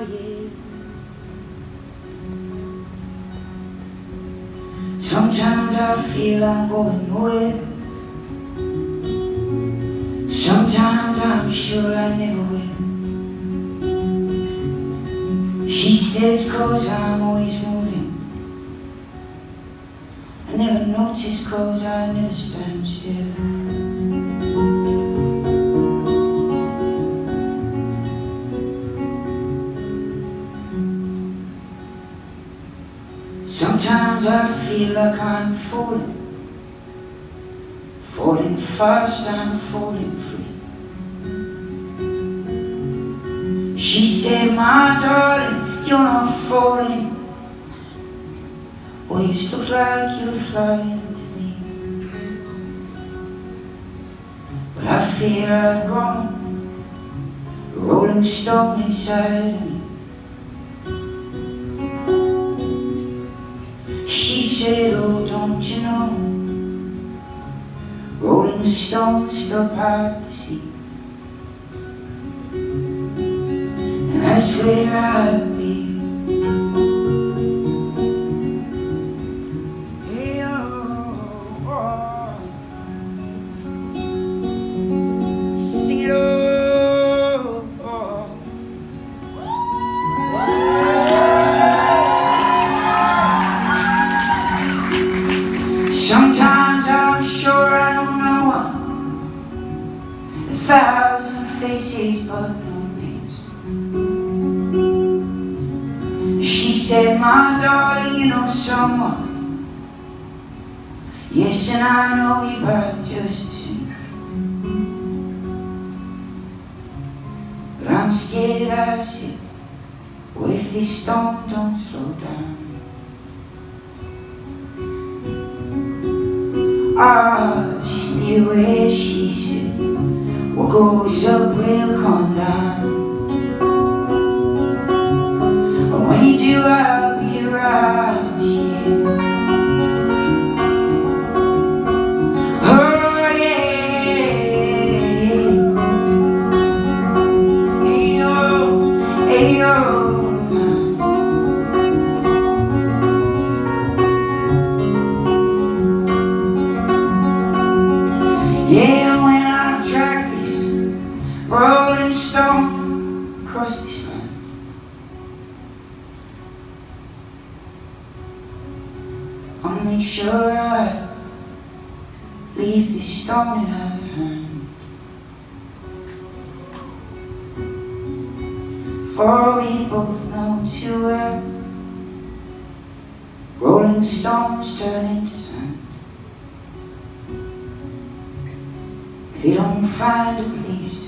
yeah. Sometimes I feel I'm going nowhere. Sometimes I'm sure I never will. She says 'cause I'm always moving. I never notice 'cause I never stand still. Sometimes I feel like I'm falling. Falling fast, I'm falling free. She said, my darling, you're not falling. Waves look like you're flying to me. But I fear I've grown a rolling stone inside me. She said, oh, don't you know, rolling stones stop at the sea. And that's where I'll be. Hey, oh, oh. Sing it, oh, oh. Sometimes I'm sure I don't know one. 1,000 faces but no names. She said, my darling, you know someone. Yes, and I know you back just the same. But I'm scared I said, what if this storm don't slow down? I just knew where she said, what goes up will come down. And when you do, I'll be around, yeah. Oh yeah. Hey yo, hey yo. Yeah, when I've dragged this rolling stone across this land, I'll make sure I leave this stone in her hand. For we both know too well, rolling stones turn into sand. If you don't find a place